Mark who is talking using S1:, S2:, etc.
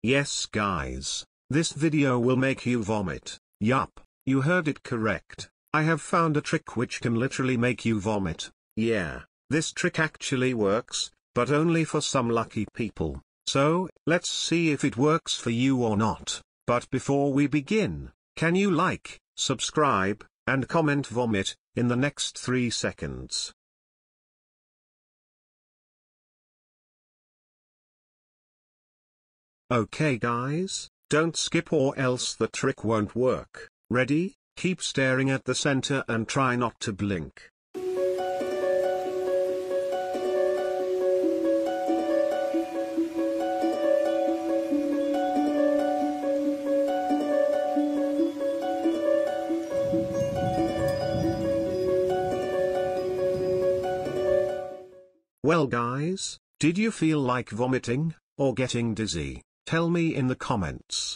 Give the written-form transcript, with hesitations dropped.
S1: Yes guys, this video will make you vomit. Yup, you heard it correct. I have found a trick which can literally make you vomit. Yeah, this trick actually works, but only for some lucky people. So, let's see if it works for you or not. But before we begin, can you like, subscribe, and comment vomit in the next 3 seconds? Okay guys, don't skip or else the trick won't work. Ready? Keep staring at the center and try not to blink. Well guys, did you feel like vomiting, or getting dizzy? Tell me in the comments.